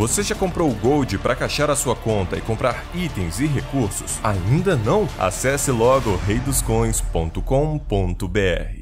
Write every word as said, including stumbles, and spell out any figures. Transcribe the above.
Você já comprou o Gold para caixar a sua conta e comprar itens e recursos? Ainda não? Acesse logo rei dos coins ponto com ponto br.